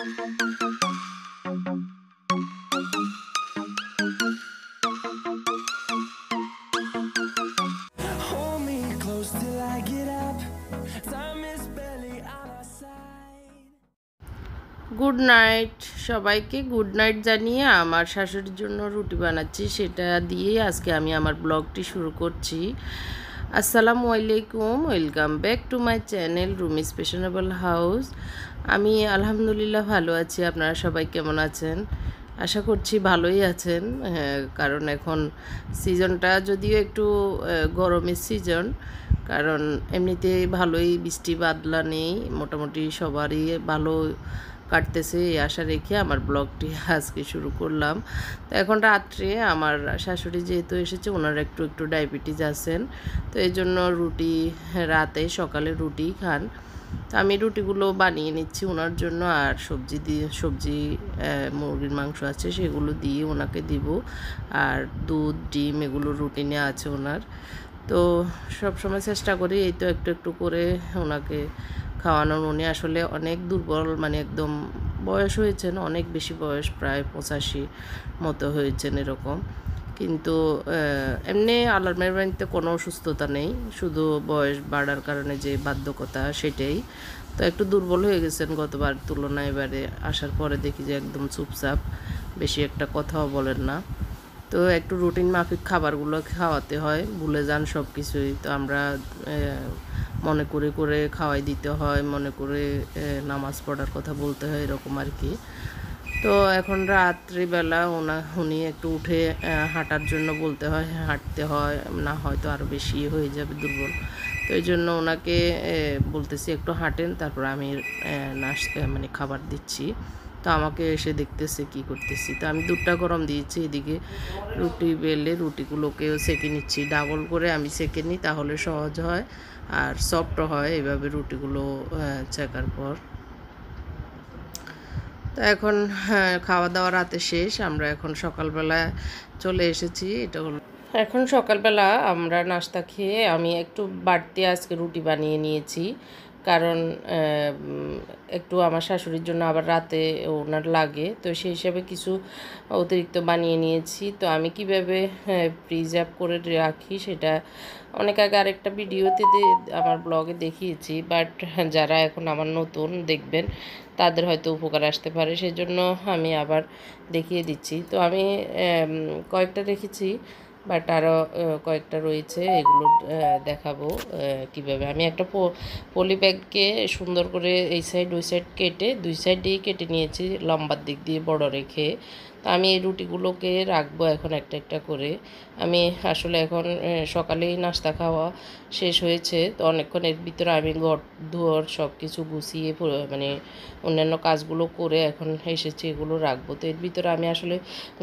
Good night সবাইকে, good night জানিয়ে আমার শাশুড়ির জন্য রুটি বানাচ্ছি, সেটা দিয়ে আজকে আমি আমার ব্লগটি শুরু করছি। আসসালামু আলাইকুম, welcome back to my channel Rumi's fashionable house. আমি আলহামদুলিল্লাহ ভালো আছি। আপনারা সবাই কেমন আছেন? আশা করছি ভালোই আছেন। কারণ এখন সিজনটা যদিও একটু গরমের সিজন, কারণ এমনিতে ভালোই বৃষ্টি বাদলা নেই, মোটামুটি সবারই ভালো কাটতেছে এই আশা রেখে আমার ব্লগটি আজকে শুরু করলাম। তো এখন রাত্রে আমার শাশুড়ি যেহেতু এসেছে, ওনার একটু একটু ডায়াবেটিস আছেন, তো এই জন্য রুটি রাতে সকালে রুটি খান। তো আমি রুটিগুলো বানিয়ে নিচ্ছি ওনার জন্য, আর সবজি মুরগির মাংস আছে সেগুলো দিয়ে ওনাকে দিব, আর দুধ ডিম এগুলো রুটিনে আছে ওনার। তো সব সময় চেষ্টা করি এই তো একটু একটু করে ওনাকে খাওয়ানোর। উনি আসলে অনেক দুর্বল, মানে একদম বয়স হয়েছেন, অনেক বেশি বয়স, প্রায় 85 মতো হয়েছেন এরকম। কিন্তু এমনি আল্লাহর মেহরবানিতে কোনো অসুস্থতা নেই, শুধু বয়স বাড়ার কারণে যে বার্ধক্যতা সেটাই। তো একটু দুর্বল হয়ে গেছেন গতবার তুলনায়, এবারে আসার পরে দেখি যে একদম চুপচাপ, বেশি একটা কথাও বলেন না। তো একটু রুটিন মাফিক খাবারগুলো খাওয়াতে হয়, ভুলে যান সব কিছুই। তো আমরা মনে করে করে খাওয়াই দিতে হয়, মনে করে নামাজ পড়ার কথা বলতে হয়, এরকম আর কি। তো এখন রাত্রিবেলা উনি একটু উঠে হাঁটার জন্য বলতে হয়, হাঁটতে হয়, না হয়তো আরও বেশি হয়ে যাবে দুর্বল। তো এই জন্য ওনাকে বলতেছি একটু হাঁটেন, তারপর আমি মানে খাবার দিচ্ছি। তো আমাকে এসে দেখতেছে কি করতেছি। তো আমি দুধটা গরম দিয়েছি, এদিকে রুটি বেলে রুটিগুলোকেও সেঁকে নিচ্ছি। ডাবল করে আমি সেঁকে নিই, তাহলে সহজ হয় আর সফটও হয় এভাবে রুটিগুলো ছেঁকার পর। তো এখন খাওয়া দাওয়া রাতে শেষ, আমরা এখন সকালবেলা চলে এসেছি। এটা হলো এখন সকালবেলা আমরা নাস্তা খেয়ে আমি একটু বাড়তি আজকে রুটি বানিয়ে নিয়েছি, কারণ একটু আমার শাশুড়ির জন্য আবার রাতে ওনার লাগে, তো সেই হিসাবে কিছু অতিরিক্ত বানিয়ে নিয়েছি। তো আমি কিভাবে প্রিজার্ভ করে রাখি সেটা অনেক আগে আরেকটা ভিডিওতে আমার ব্লগে দেখিয়েছি, বাট যারা এখন আমার নতুন দেখবেন তাদের হয়তো উপকার আসতে পারে, সেই জন্য আমি আবার দেখিয়ে দিচ্ছি। তো আমি কয়েকটা রেখেছি, বাট আরও কয়েকটা রয়েছে, এগুলো দেখাবো কিভাবে। আমি একটা পলি ব্যাগকে সুন্দর করে এই সাইড ওই সাইড কেটে, দুই সাইডেই কেটে নিয়েছি লম্বার দিক দিয়ে বড় রেখে। তো আমি এই রুটিগুলোকে রাখবো এখন একটা একটা করে। আমি আসলে এখন সকালেই নাস্তা খাওয়া শেষ হয়েছে, তো অনেকক্ষণ এর ভিতরে আমি ঘর দুয়ার সব কিছু গুছিয়ে মানে অন্যান্য কাজগুলো করে এখন এসেছি, এগুলো রাখবো। তো এর ভিতরে আমি আসলে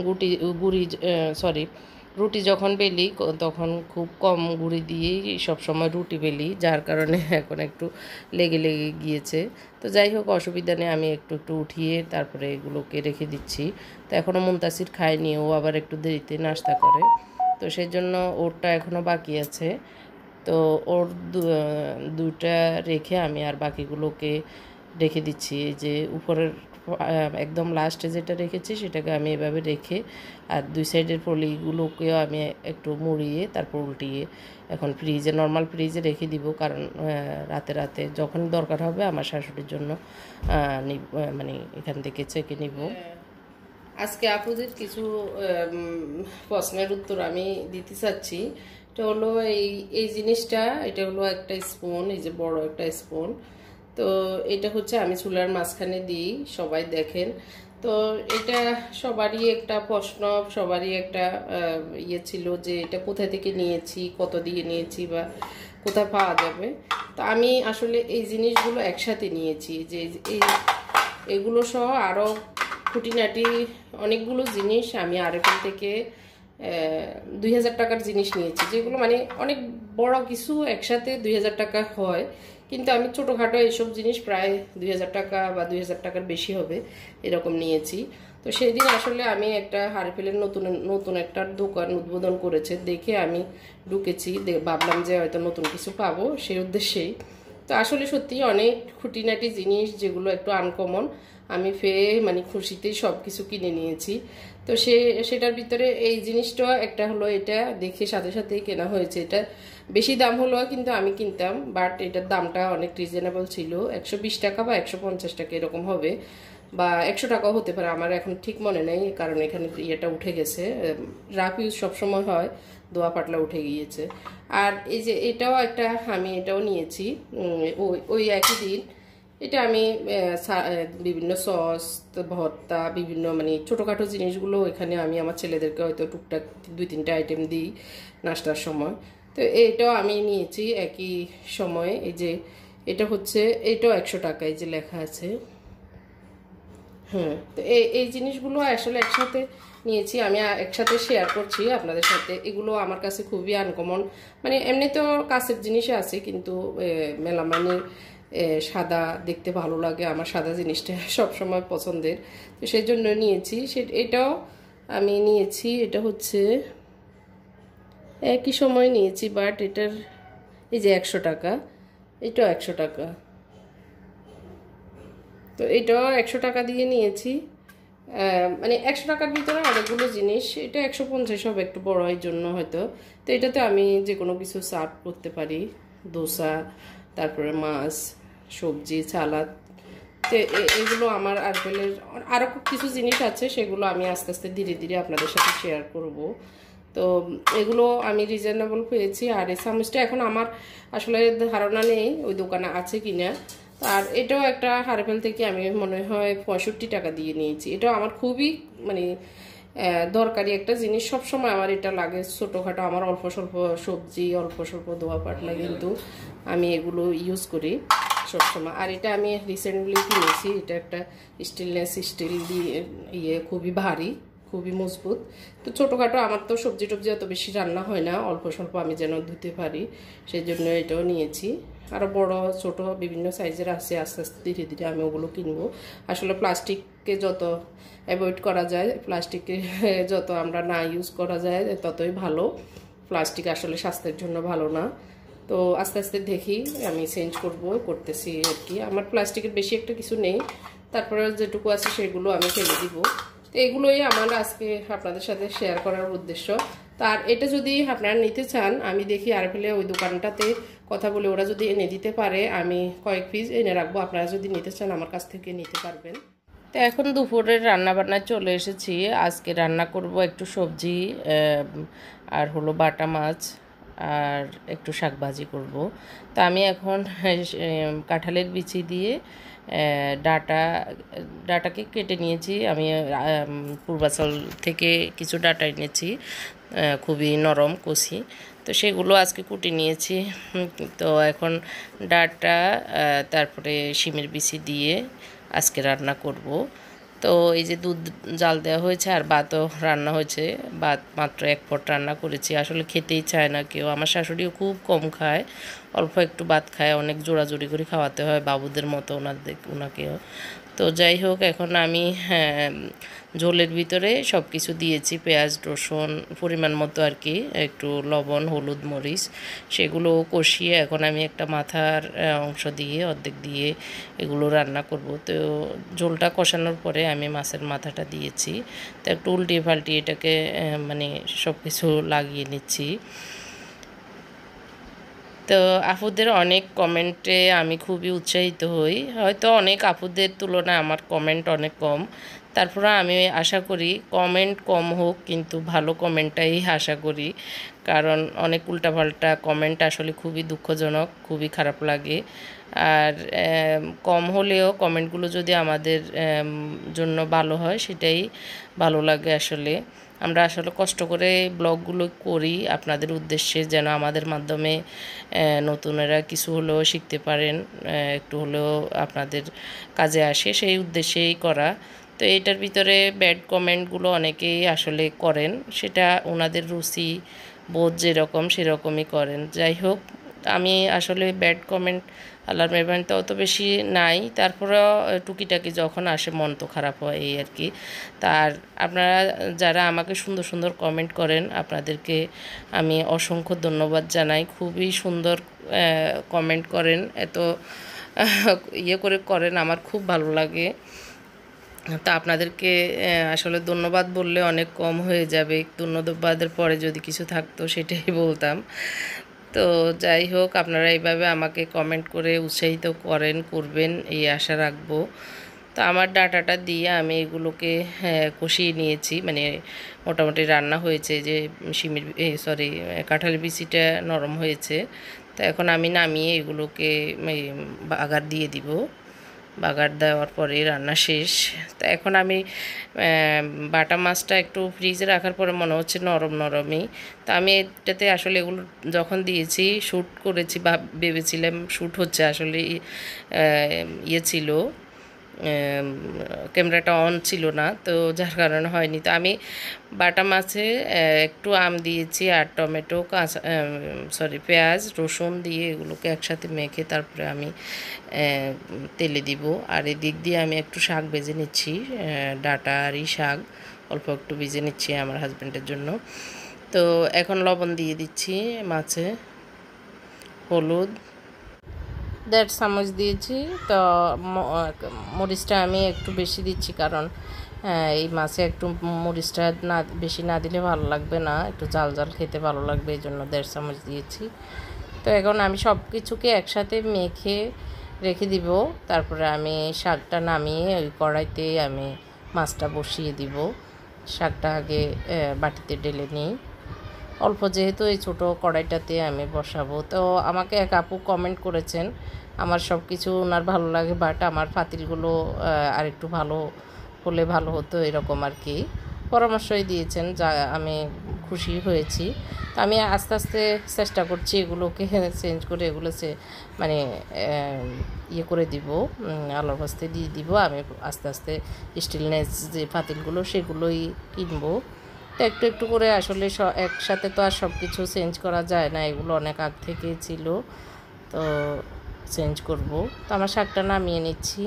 রুটি যখন বেলি তখন খুব কম গুঁড়ি দিয়েই সবসময় রুটি বেলি, যার কারণে এখন একটু লেগে লেগে গিয়েছে। তো যাই হোক, অসুবিধা নেই, আমি একটু একটু উঠিয়ে তারপরে এগুলোকে রেখে দিচ্ছি। তো এখনও মুনতাসির খায়নি, ও আবার একটু দেরিতে নাস্তা করে, তো সেই জন্য ওরটা এখনও বাকি আছে। তো ওর দুটা রেখে আমি আর বাকিগুলোকে রেখে দিচ্ছি। এই যে উপরের একদম লাস্টে যেটা রেখেছি সেটাকে আমি এভাবে রেখে, আর দুই সাইডের পলিগুলোকেও আমি একটু মুড়িয়ে তারপর উল্টিয়ে এখন নর্মাল ফ্রিজে রেখে দিব, কারণ রাতে রাতে যখন দরকার হবে আমার শাশুড়ির জন্য মানে এখান থেকে চেকে নিব। আজকে আপুদের কিছু প্রশ্নের উত্তর আমি দিতে চাচ্ছি। এটা হলো এই জিনিসটা, এটা হলো একটা স্পুন, এই যে বড় একটা স্পুন। তো এটা হচ্ছে আমি চুলার মাঝখানে দিই, সবাই দেখেন। তো এটা সবারই একটা প্রশ্ন, সবারই একটা ইয়ে ছিল যে এটা কোথা থেকে নিয়েছি, কত দিয়ে নিয়েছি বা কোথায় পাওয়া যাবে। তো আমি আসলে এই জিনিসগুলো একসাথে নিয়েছি, যে এগুলো সহ আরও খুঁটিনাটি অনেকগুলো জিনিস আমি আরেকখান থেকে 2000 টাকার জিনিস নিয়েছি, যেগুলো মানে অনেক বড় কিছু একসাথে 2000 টাকা হয়, কিন্তু আমি ছোটোখাটো এইসব জিনিস প্রায় 2000 টাকা বা 2000 টাকার বেশি হবে এরকম নিয়েছি। তো সেই দিন আসলে আমি একটা হারিফেলের নতুন একটা দোকান উদ্বোধন করেছে দেখে আমি ঢুকেছি, ভাবলাম যে হয়তো নতুন কিছু পাবো সেই উদ্দেশ্যেই। তো তো আসলে সত্যি অনেক খুঁটিনাটি জিনিস যেগুলো একটু আনকমন আমি মানে খুশিতেই সব কিছু কিনে নিয়েছি। তো সেটার ভিতরে এই জিনিসটা একটা হলো, এটা দেখে সাথে সাথেই কেনা হয়েছে। এটা বেশি দাম হলো কিন্তু আমি কিনতাম, বাট এটার দামটা অনেক রিজনেবল ছিল। 120 টাকা বা 150 টাকা এরকম হবে, বা 100 টাকাও হতে পারে, আমার এখন ঠিক মনে নেই, কারণ এখানে ইয়েটা উঠে গেছে। রাফ ইউজ সবসময় হয়, দোয়া পাটলা উঠে গিয়েছে। আর এই যে এটাও একটা, আমি এটাও নিয়েছি ওই একই দিন। এটা আমি বিভিন্ন সস, ভর্তা, বিভিন্ন মানে ছোটোখাটো জিনিসগুলো এখানে আমি আমার ছেলেদেরকে হয়তো টুকটাক 2-3টা আইটেম দিই নাস্তার সময়। তো এটাও আমি নিয়েছি একই সময়ে। এই যে এটা হচ্ছে, এটাও 100 টাকা, এই যে লেখা আছে। তো এই জিনিসগুলো আসলে একসাথে নিয়েছি, আমি একসাথে শেয়ার করছি আপনাদের সাথে। এগুলো আমার কাছে খুবই আনকমন, মানে এমনি তো কাছের জিনিসই আছে, কিন্তু মেলামাইনের সাদা দেখতে ভালো লাগে, আমার সাদা জিনিসটা সবসময় পছন্দের, তো সেই জন্য নিয়েছি। এটাও আমি নিয়েছি, এটা হচ্ছে একই সময় নিয়েছি, বাট এটার এই যে 100 টাকা, এটাও 100 টাকা। তো এটাও 100 টাকা দিয়ে নিয়েছি। মানে 100 টাকার ভিতরে অনেকগুলো জিনিস, এটা 150 হবে একটু বড় হয় জন্য হয়তো। তো এটাতে আমি যে কোনো কিছু সার্ভ করতে পারি, দোসা, তারপরে মাছ, সবজি, সালাদ। তো এগুলো আমার আরবেলের আরও কিছু জিনিস আছে, সেগুলো আমি আস্তে আস্তে ধীরে ধীরে আপনাদের সাথে শেয়ার করব। তো এগুলো আমি রিজনেবল পেয়েছি। আর এই চামচটা এখন আমার আসলে ধারণা নেই ওই দোকানে আছে কিনা। আর এটাও একটা হারবেল থেকে আমি মনে হয় 65 টাকা দিয়ে নিয়েছি। এটাও আমার খুবই মানে দরকারি একটা জিনিস, সবসময় আমার এটা লাগে। ছোটোখাটো আমার অল্প স্বল্প সবজি, অল্প স্বল্প দোয়া পাটলা, কিন্তু আমি এগুলো ইউজ করি সবসময়। আর এটা আমি রিসেন্টলি কিনেছি, এটা একটা স্টেনলেস স্টিল দিয়ে খুবই ভারী, খুবই মজবুত। তো ছোটোখাটো আমার তো সবজি টবজি অত বেশি রান্না হয় না, অল্প স্বল্প আমি যেন ধুতে পারি, সেই জন্য এটাও নিয়েছি। আরও বড় ছোট বিভিন্ন সাইজের আছে, আস্তে আস্তে ধীরে ধীরে আমি ওগুলো কিনবো। আসলে প্লাস্টিককে যত অ্যাভয়েড করা যায়, প্লাস্টিককে যত আমরা না ইউজ করা যায় ততই ভালো। প্লাস্টিক আসলে স্বাস্থ্যের জন্য ভালো না। তো আস্তে আস্তে দেখি আমি চেঞ্জ করতেছি আর কি। আমার প্লাস্টিকের বেশি একটা কিছু নেই, তারপরে যেটুকু আছে সেগুলো আমি ফেলে দিব। তো এগুলোই আমার আজকে আপনাদের সাথে শেয়ার করার উদ্দেশ্য। তার এটা যদি আপনারা নিতে চান, আমি দেখি আরবেলে ওই দোকানটাতে কথা বলে ওরা যদি এনে দিতে পারে, আমি কয়েক পিস এনে রাখবো, আপনারা যদি নিতে চান আমার কাছ থেকে নিতে পারবেন। তো এখন দুপুরের রান্নাবান্নায় চলে এসেছি। আজকে রান্না করব একটু সবজি, আর হলো বাটা মাছ, আর একটু শাক ভাজি করব। তো আমি এখন কাঁঠালের বিচি দিয়ে ডাটাকে কেটে নিয়েছি। আমি পূর্বাচল থেকে কিছু ডাটা এনেছি, খুবই নরম কচি, তো সেগুলো আজকে কুটে নিয়েছি। তো এখন ডাটা, তারপরে শিমের বিচি দিয়ে আজকে রান্না করব। তো এই যে দুধ জাল দেওয়া হয়েছে, আর ভাতও রান্না হয়েছে। ভাত মাত্র 1 পট রান্না করেছি, আসলে খেতেই চায় না কেউ। আমার শাশুড়িও খুব কম খায়, অল্প একটু ভাত খায়, অনেক জোড়াজোড়ি করে খাওয়াতে হয় বাবুদের মতো ওনাকেও। তো যাই হোক, এখন আমি ঝোলের ভিতরে সব কিছু দিয়েছি, পেঁয়াজ রসুন পরিমাণ মতো আর কি, একটু লবণ, হলুদ, মরিচ, সেগুলো কষিয়ে এখন আমি একটা মাথার অংশ দিয়ে অর্ধেক দিয়ে এগুলো রান্না করব। তো ঝোলটা কষানোর পরে আমি মাছের মাথাটা দিয়েছি। তো একটু উল্টিয়ে পাল্টিয়ে এটাকে মানে সব কিছু লাগিয়ে নিচ্ছি। তো আপুদের অনেক কমেন্টে আমি খুবই উৎসাহিত হই। হয়তো অনেক আপুদের তুলনায় আমার কমেন্ট অনেক কম, তারপরে আমি আশা করি কমেন্ট কম হোক, কিন্তু ভালো কমেন্টটাই আশা করি। কারণ অনেক উল্টাপাল্টা কমেন্ট আসলে খুবই দুঃখজনক, খুবই খারাপ লাগে। আর কম হলেও কমেন্টগুলো যদি আমাদের জন্য ভালো হয়, সেটাই ভালো লাগে আসলে। আমরা আসলে কষ্ট করে ব্লগগুলো করি আপনাদের উদ্দেশ্যে, যেন আমাদের মাধ্যমে নতুনেরা কিছু হলেও শিখতে পারেন, একটু হলেও আপনাদের কাজে আসে, সেই উদ্দেশ্যেই করা। তো এটার ভিতরে ব্যাড কমেন্টগুলো অনেকেই আসলে করেন, সেটা ওনাদের রুচি বোধ যেরকম সেরকমই করেন। যাই হোক, আমি আসলে ব্যাড কমেন্ট আল্লাহর মেহরবানিতে অত বেশি নাই, তারপরেও টুকিটাকি যখন আসে মন তো খারাপ হয় এই আর কি। তার আপনারা যারা আমাকে সুন্দর সুন্দর কমেন্ট করেন আপনাদেরকে আমি অসংখ্য ধন্যবাদ জানাই। খুবই সুন্দর কমেন্ট করেন, এত ইয়ে করে করেন, আমার খুব ভালো লাগে। তা আপনাদেরকে আসলে ধন্যবাদ বললে অনেক কম হয়ে যাবে, ধন্যবাদের পরে যদি কিছু থাকতো সেটাই বলতাম। তো যাই হোক, আপনারা এইভাবে আমাকে কমেন্ট করে উৎসাহিত করবেন এই আশা রাখবো। তো আমার ডাটাটা দিয়ে আমি এগুলোকে কষিয়ে নিয়েছি, মানে মোটামুটি রান্না হয়েছে, যে কাঁঠালের বিচিটা নরম হয়েছে। তো এখন আমি নামিয়ে এগুলোকে বাগার দিয়ে দিব। বাগার দেওয়ার পরে রান্না শেষ। তো এখন আমি বাটা মাছটা একটু ফ্রিজে রাখার পরে মনে হচ্ছে নরম নরমই। তো আমি এটাতে আসলে এগুলো যখন দিয়েছি শ্যুট করেছি, বা ভেবেছিলাম শ্যুট হচ্ছে, আসলে ইয়ে ছিল, ক্যামেরাটা অন ছিল না, তো যার কারণে হয়নি। তো আমি বাটা মাছে একটু আম দিয়েছি আর টমেটো, পেঁয়াজ রসুন দিয়ে এগুলোকে একসাথে মেখে তারপরে আমি তেলে দিব। আর এদিক দিয়ে আমি একটু শাক ভেজে নিচ্ছি, ডাঁটা আর শাক অল্প একটু ভেজে নিচ্ছি আমার হাজব্যান্ডের জন্য। তো এখন লবণ দিয়ে দিচ্ছি মাছে, হলুদ 1.5 চামচ দিয়েছি। তো মরিচটা আমি একটু বেশি দিচ্ছি, কারণ এই মাছে একটু মরিচটা না বেশি না দিলে ভালো লাগবে না, একটু জাল জাল খেতে ভালো লাগবে, এই জন্য 1.5 চামচ দিয়েছি। তো এখন আমি সব কিছুকে একসাথে মেখে রেখে দিব। তারপরে আমি শাকটা নামিয়ে ওই কড়াইতে আমি মাছটা বসিয়ে দিব। শাকটা আগে বাটিতে ঢেলে নিই, অল্প, যেহেতু এই ছোটো কড়াইটাতে আমি বসাবো। তো আমাকে এক আপু কমেন্ট করেছেন আমার সব কিছু ওনার ভালো লাগে, বাট আমার পাতিলগুলো আর একটু ভালো হলে ভালো হতো, এরকম আর কি পরামর্শই দিয়েছেন, যা আমি খুশি হয়েছি। তো আমি আস্তে আস্তে চেষ্টা করছি এগুলোকে চেঞ্জ করে, এগুলো মানে ইয়ে করে দিব, আলোর বস্তে দিয়ে দিব। আমি আস্তে আস্তে স্টিলনেস যে পাতিলগুলো সেগুলোই কিনবো। তো একটু একটু করে আসলে একসাথে তো আর সব কিছু চেঞ্জ করা যায় না, এগুলো অনেক আগ থেকেই ছিল, তো চেঞ্জ করব। তো আমার শাকটা নামিয়ে নিচ্ছি।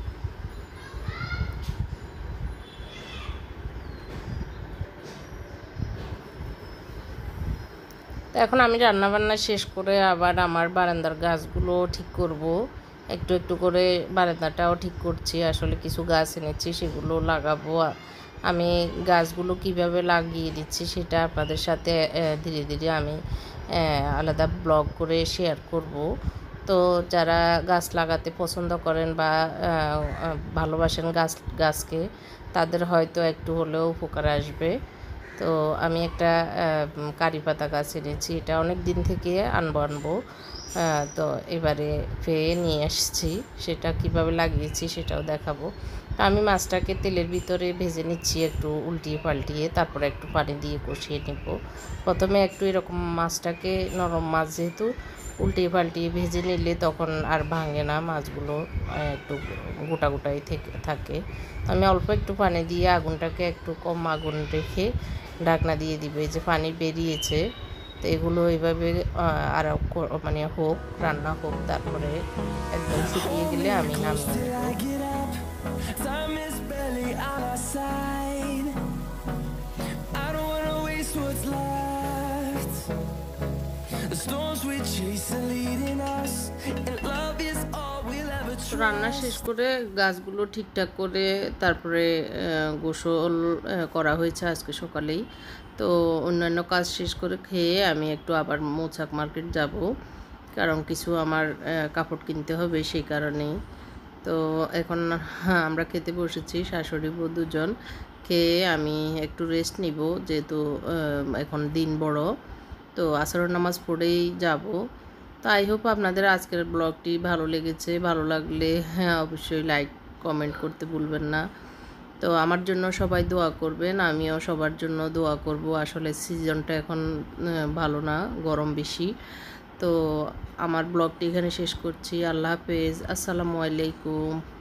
তো এখন আমি রান্নাবান্না শেষ করে আবার আমার বারান্দার গাছগুলো ঠিক করব। একটু একটু করে বারান্দাটাও ঠিক করছি, আসলে কিছু গাছ এনেছি সেগুলো লাগাবো। আমি গাছগুলো কিভাবে লাগিয়ে দিচ্ছি সেটা আপনাদের সাথে ধীরে ধীরে আমি আলাদা ব্লগ করে শেয়ার করব। তো যারা গাছ লাগাতে পছন্দ করেন বা ভালোবাসেন গাছকে, তাদের হয়তো একটু হলেও উপকার আসবে। তো আমি একটা কারি পাতা গাছ এনেছি, এটা অনেক দিন থেকে আনবো। তো এবারে পেয়ে নিয়ে আসছি, সেটা কিভাবে লাগিয়েছি সেটাও দেখাবো। তো আমি মাছটাকে তেলের ভিতরে ভেজে নিচ্ছি একটু উল্টিয়ে পাল্টিয়ে, তারপরে একটু পানি দিয়ে কষিয়ে নেব। প্রথমে একটু এরকম মাছটাকে, নরম মাছ যেহেতু, উল্টিয়ে পাল্টিয়ে ভেজে নিলে তখন আর ভাঙে না মাছগুলো, একটু গোটা গোটাই থাকে। আমি অল্প একটু পানি দিয়ে আগুনটাকে একটু কম আগুন রেখে ঢাকনা দিয়ে দিবে, যে পানি বেরিয়েছে। তো এগুলো এইভাবে আরও মানে হোক, রান্না হোক, তারপরে একদম শুকিয়ে গেলে আমি নামিয়ে নেব। Time is barely on our side. I don't wanna waste what's left. The storms we chase are leading us, and love is all we'll ever trust. রান্না শেষ করে গাছগুলো ঠিকঠাক করে তারপরে গোসল করা হয়েছে আজকে সকালেই। তো অন্যান্য কাজ শেষ করে খেয়ে আমি একটু আবার মৌচাক মার্কেট যাব, কারণ কিছু আমার কাপড় কিনতে হবে, সেই কারণেই। তো এখন আমরা খেতে বসেছি, শাশুড়ি বউ দুজন। খেয়ে আমি একটু রেস্ট নিব, যেহেতু এখন দিন বড়, তো আসর নামাজ পড়েই যাব। তো আই হোপ আপনাদের আজকের ব্লগটি ভালো লেগেছে। ভালো লাগলে অবশ্যই লাইক কমেন্ট করতে ভুলবেন না। তো আমার জন্য সবাই দোয়া করবেন, আমিও সবার জন্য দোয়া করব। আসলে সিজনটা এখন ভালো না, গরম বেশি। তো আমার ব্লগটি এখানে শেষ করছি। আল্লাহ হাফেজ, আসসালামু আলাইকুম।